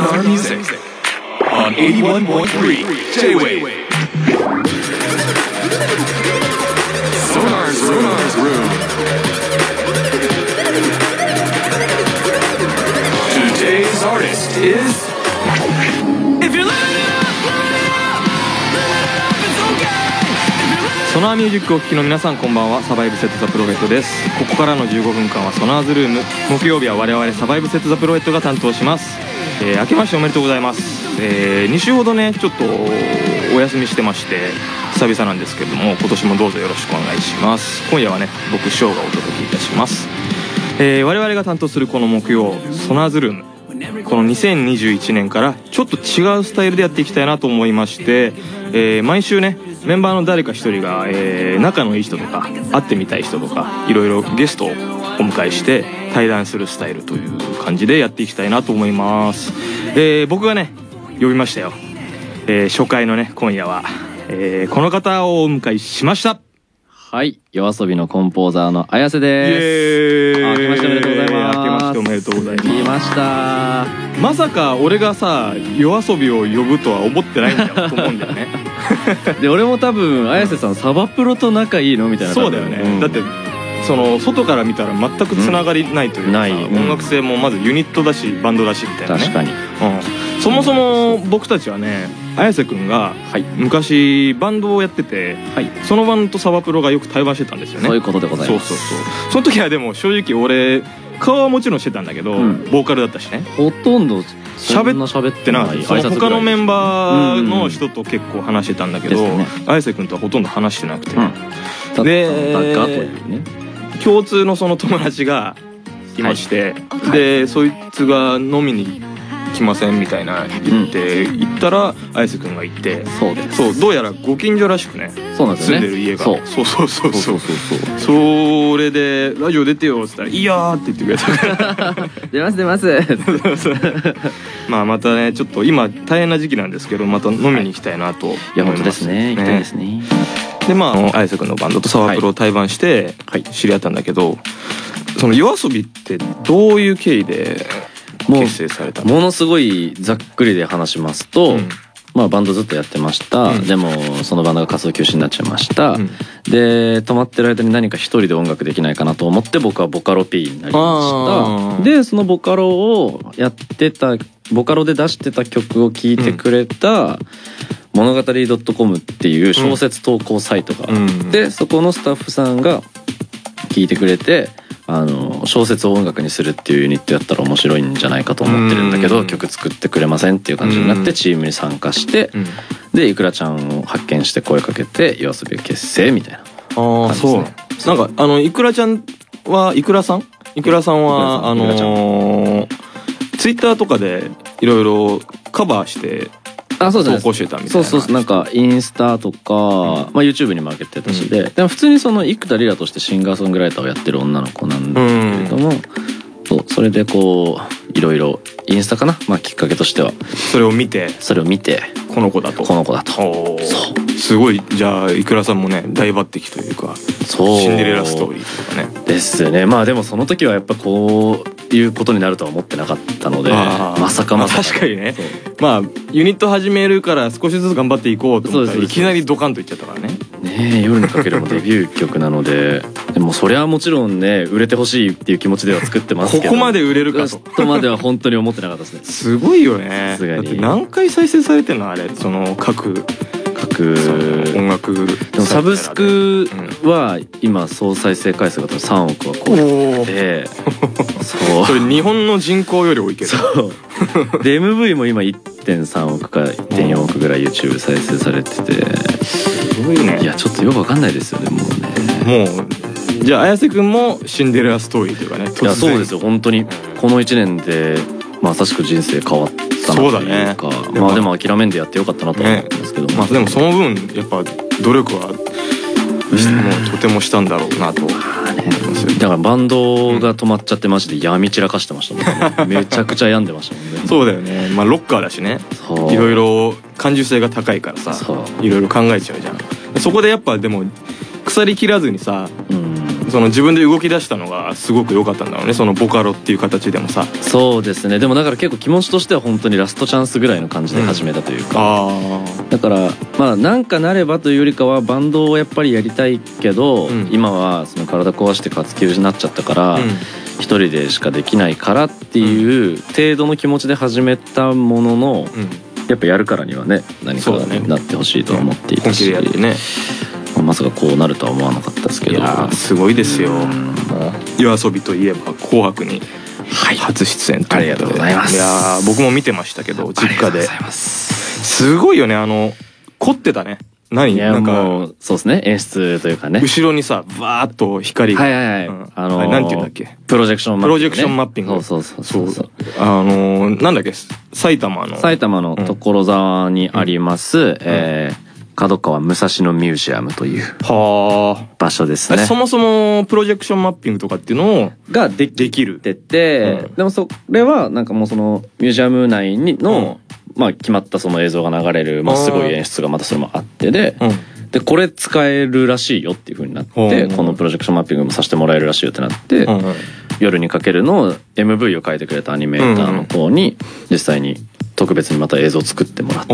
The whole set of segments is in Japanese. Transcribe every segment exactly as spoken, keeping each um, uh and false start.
Sonar Music on eighty-one point three J-Wave. Sonar's Sonar's Room. Today's artist is. If you're living it up, living it up, living it up, it's okay. ソナーミュージックをお聴きの皆さん、こんばんは。サバイブセットザプロフェットです。ここからのじゅうごふんかんはソナーズルーム。木曜日は我々サバイブセットザプロフェットが担当します。えー、明けましておめでとうございます。えー、に週ほどねちょっとお休みしてまして久々なんですけれども、今年もどうぞよろしくお願いします。今夜はね僕ショーがお届けいたします。えー、我々が担当するこの木曜ソナーズルーム、このにせんにじゅういちねんからちょっと違うスタイルでやっていきたいなと思いまして、えー、毎週ねメンバーの誰か一人が、えー、仲のいい人とか会ってみたい人とかいろいろゲストをお迎えして対談するスタイルという感じでやっていきたいなと思います。えー、僕がね呼びましたよ。えー、初回のね今夜は、えー、この方をお迎えしました。 はい、YOASOBIのコンポーザーの綾瀬です。 イエーイ。 明けましておめでとうございます。 明けましておめでとうございます。 来ました。 まさか俺がさYOASOBIを呼ぶとは思ってないんだよと思うんだよね。 で俺も多分綾瀬さんサバプロと仲いいのみたいな。 そうだよね、うん、だってその外から見たら全くつながりないというか、うん、ない、うん、音楽性もまずユニットだしバンドだしみたいなね。 確かに、 うん、そもそも僕たちはね綾瀬くんが昔バンドをやってて、はい、そのバンドとサバプロがよく対バンしてたんですよね。 そういうことでございます。 そうそうそう。その時はでも正直俺顔はもちろんしてたんだけど、うん、ボーカルだったしね。 ほとんど喋ってなかった。他のメンバーの人と結構話してたんだけど、綾瀬くんとはほとんど話してなくて、うん、で共通のその友達がいまして、はい、でそいつが飲みに来ませんみたいな言って行ったら綾瀬くんが行って、そうです。そう、どうやらご近所らしくね。そうなんですよね。住んでる家が。そうそうそうそうそうそう。それでラジオ出てよっつったらいいやーって言ってくれたから。 出ます出ます。 まあまたねちょっと今大変な時期なんですけどまた飲みに行きたいなと思います。 いや本当ですね。行きたいですね。 でまあ綾瀬くんのバンドとサワプロを対バンして知り合ったんだけど、そのYOASOBIってどういう経緯で結成されたの？ ものすごいざっくりで話しますと、うん、まあバンドずっとやってました、うん、でもそのバンドが活動休止になっちゃいました、うん、で止まってる間に何か一人で音楽できないかなと思って僕はボカロ P になりました。でそのボカロをやってたボカロで出してた曲を聴いてくれた、うん物語 .com っていう小説投稿サイトがあって、うん、そこのスタッフさんが聞いてくれてあの小説を音楽にするっていうユニットやったら面白いんじゃないかと思ってるんだけど、うん、曲作ってくれませんっていう感じになってチームに参加して、うん、でいくらちゃんを発見して声かけてYOASOBI結成みたいな感じですね。あそうなんかあのいくらちゃんはいくらさんいくらさんはあのツイッターとかでいろいろカバーしてあそうです投稿してたみたいな。 そうそうそうなんかインスタとか、うんまあ、YouTube にも上げてたしで、うん、でも普通にその生田リラとしてシンガーソングライターをやってる女の子なんだけれども、うん、そうそれでこういろいろインスタかな、まあ、きっかけとしてはそれを見てそれを見てこの子だとこの子だとそうすごいじゃあいくらさんもね大抜擢というかそうシンデレラストーリーとかねですね。まあでもその時はやっぱこういうことになるとは思ってなかったのでまさかまさか、 まあ、確かにねまあユニット始めるから少しずつ頑張っていこうと思ったらいきなりドカンといっちゃったからね。 ねえ夜にかけるもデビュー曲なのででもそれはもちろんね売れてほしいっていう気持ちでは作ってますけどここまで売れるかととまでは本当に思ってなかったですね。 すごいよね。だって何回再生されてんのあれその各各音楽でもサブスクは今総再生回数がさんおくは超えてそうそれ日本の人口より多いけどそうで エムブイ も今 いってんさんおくか いってんよんおくぐらい YouTube 再生されててすごいね。いやちょっとよくわかんないですよねもうね。もうじゃあ綾瀬くんもシンデレラストーリーというかねいやそうですよ本当にこのいちねんでまさしく人生変わったなというかね、まあでも諦めんでやってよかったなと思うんですけど、ね、 まあでもその分やっぱ努力はもうとてもしたんだろうなと思いますよ。 だからバンドが止まっちゃってマジで病み散らかしてましたもんね。めちゃくちゃ病んでましたもんね。 そうだよね。まあロッカーだしねいろいろ感受性が高いからさいろいろ考えちゃうじゃん。そこでやっぱでも腐りきらずにさ、うんその自分で動き出したのがすごく良かったんだろうね、そのボカロっていう形でもさ。 そうですね。でもだから結構気持ちとしては本当にラストチャンスぐらいの感じで始めたというか、うん、あだからまあなんかなればというよりかはバンドをやっぱりやりたいけど、うん、今はその体壊して活休になっちゃったから、うん、一人でしかできないからっていう程度の気持ちで始めたものの、うん、やっぱやるからにはね何かになってほしいとは思っていたし、本気でやってね、まさかこうなるとは思わなかったですけど。いやすごいですよ。夜遊びといえば紅白に初出演ということで、はい、ありがとうございます。いや僕も見てましたけど実家で。すごいよね、あの凝ってたね。何なんかそうですね、演出というかね、 後ろにさバーッと光が、はいはいはい、あのなんていうんだっけ、 プロジェクションマッピング、 プロジェクションマッピング、 そうそうそうそう、 あのなんだっけ、埼玉の埼玉の所沢にありますえ角川武蔵野ミュージアムという場所ですね。 そもそもプロジェクションマッピングとかっていうのができるってて、でもそれはなんかもうそのミュージアム内のまあ決まったその映像が流れる、まあすごい演出がまたそれもあってで、でこれ使えるらしいよっていう風になって、このプロジェクションマッピングもさせてもらえるらしいよってなって、夜にかけるの エムブイ を描いてくれたアニメーターの子に実際に特別にまた映像を作ってもらって、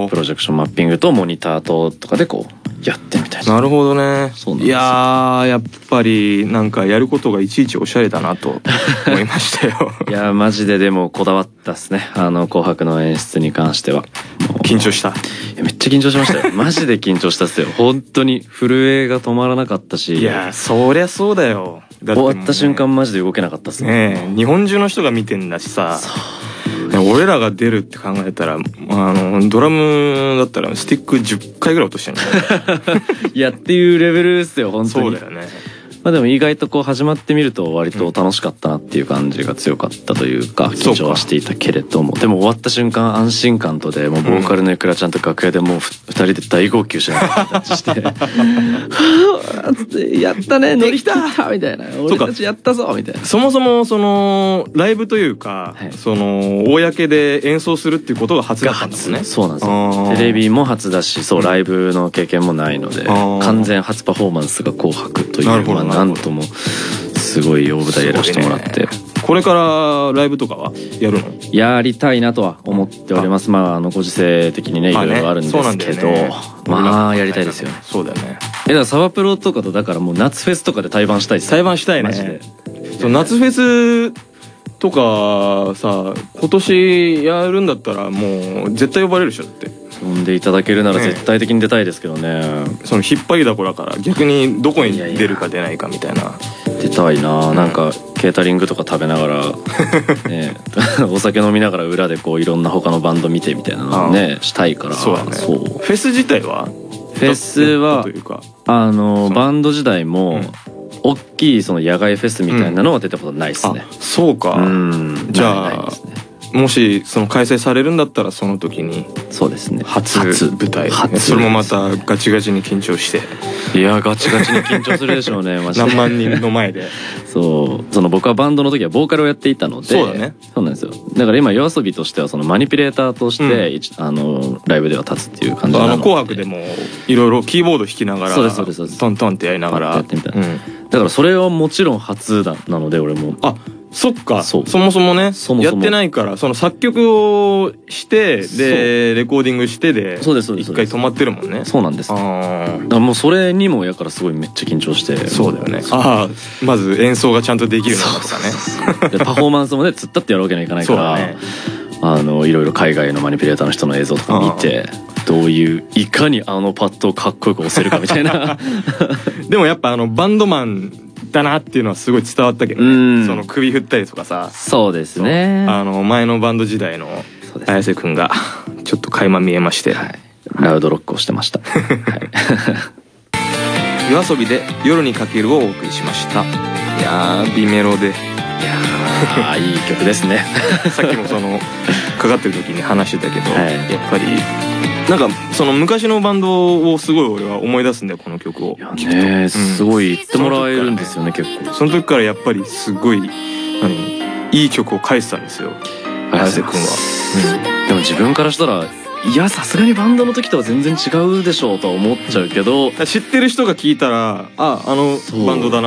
プロジェクションマッピングとモニターととかでこうやってみたいな。 なるほどね。いやーやっぱりなんかやることがいちいちおしゃれだなと思いましたよ。 いやマジででもこだわったっすね、あの紅白の演出に関しては。 緊張した？いやめっちゃ緊張しましたよ。マジで緊張したっすよ。本当に震えが止まらなかったし。 いやそりゃそうだよ。 だってもうね、終わった瞬間マジで動けなかったっすね。日本中の人が見てんだしさ。俺らが出るって考えたら、あのドラムだったらスティックじゅっかいぐらい落としてるの。 いやっていうレベルですよ本当に。 そうだよね。 まあでも意外とこう始まってみると割と楽しかったなっていう感じが強かったというか、緊張はしていたけれども、でも終わった瞬間安心感とでもうボーカルのいくらちゃんと楽屋でもうふたりで大号泣しながらタッチして「はぁつってやったね乗り切った」みたいな「俺たちやったぞ」みたいな。 そもそもそのライブというか、はい、その公で演奏するっていうことが初だったんですね。 そうなんですよ。テレビも初だし、そうライブの経験もないので完全初パフォーマンスが紅白という。なるほどなんともすごい大舞台やらせてもらって、ね、 これからライブとかはやるの？ やりたいなとは思っております。まああのご時世的にねいろいろあるんですけど、まあやりたいですよね。 そうだよね。 えだからサバプロとかとだからもう夏フェスとかで対バンしたいです。 対バンしたいね。マジで。そう夏フェスとかさ今年やるんだったらもう絶対呼ばれるでしょって。 呼んでいただけるなら絶対的に出たいですけどね。 その引っ張りだこだから逆にどこに出るか出ないかみたいな。 出たいな、うん、なんかケータリングとか食べながら、ね、お酒飲みながら裏でこういろんな他のバンド見てみたいなのねしたいから。 そうだね。そうフェス自体はフェスはあのバンド時代も、うん大きいその野外フェスみたいなのは出たことないですね。 うん、そうか。うんじゃあ、ね、もしその開催されるんだったらその時にそうですね初舞台初それもまたガチガチに緊張していやガチガチに緊張するでしょうね。マジで何万人の前でそうその僕はバンドの時はボーカルをやっていたのでそうだねそうなんですよ。だから今夜遊びとしてはそのマニピュレーターとして、うん、あのライブでは立つっていう感じなので、あの紅白でもいろいろキーボード弾きながらそうですそうですそうですトントンってやりながらやってみたいな、うん、 だからそれはもちろん初だなので俺もあそっか そ, そもそもねそもそもやってないからその作曲をしてでレコーディングしてで一回止まってるもんね。 そうなんです。あだからもうそれにもやからすごいめっちゃ緊張してそうだよね。ああまず演奏がちゃんとできるようになったね。 でパフォーマンスもね突っ立ってやるわけにはいかないから、ね、あのいろいろ海外のマニピュレーターの人の映像とか見てどういういかにあのパッドをかっこよく押せるかみたいな。 でもやっぱあのバンドマンだなっていうのはすごい伝わったけどね。その首振ったりとかさ。 そうですね。 あの前のバンド時代の綾瀬くんがちょっと垣間見えまして、はい、 ラウドロックをしてました。はい、 夜遊びで夜にかけるをお送りしました。いやー美メロでいやーいい曲ですね。 さっきもそのかかってる時に話してたけど、はい、やっぱりなんかその昔のバンドをすごい俺は思い出すんだよこの曲を。いやね、うん、すごい言ってもらえるんですよね結構。 その時からやっぱりすごい何いい曲を書いてたんですよ綾瀬くんは、 うん、でも自分からしたらいやさすがにバンドの時とは全然違うでしょうとは思っちゃうけど、 知ってる人が聞いたらああのバンドだなって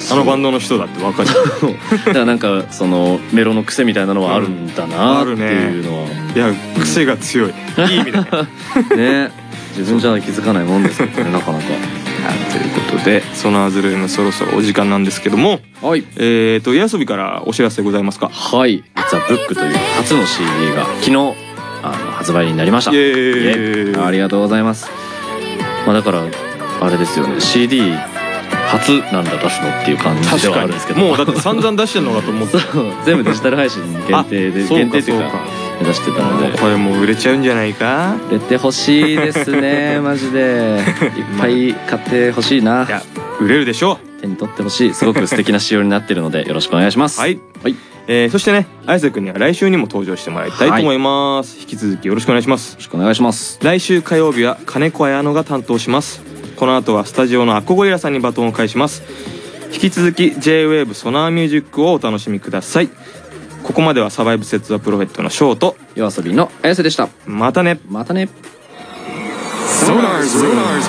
あのバンドの人だって分かる。 だからなんかそのメロの癖みたいなのはあるんだなっていうのは、 いや癖が強い、いい意味でね。 ね、自分じゃ気づかないもんですけどね、なかなか。 ということでソナーズルームそろそろお時間なんですけども、 はい、 えっと夜遊びからお知らせございますか？ はい、実はブックという初の シーディー が昨日あの発売になりました。 イエーイ、 ありがとうございます。まあだからあれですよね、 シーディー 初なんだ出すのっていう感じではあるんですけど、 もうだって散々出してんのかと思って全部デジタル配信限定で、限定っていうか目指してたので、 これもう売れちゃうんじゃないか。 売れてほしいですね。マジでいっぱい買ってほしいな。 いや売れるでしょう。 手に取ってほしい。すごく素敵な仕様になっているのでよろしくお願いします。 はい、 はい、 えー、そしてね、綾瀬くんには来週にも登場してもらいたいと思います、はい、引き続きよろしくお願いします。 よろしくお願いします。 来週火曜日は金子綾乃が担当します。この後はスタジオのアッコゴリラさんにバトンを返します。引き続き ジェイウェーブ ソナーミュージックをお楽しみください。ここまではサバイブセットザプロフェットのショーと夜遊びの綾瀬でした。 またね。 またね。 Sonar's Room.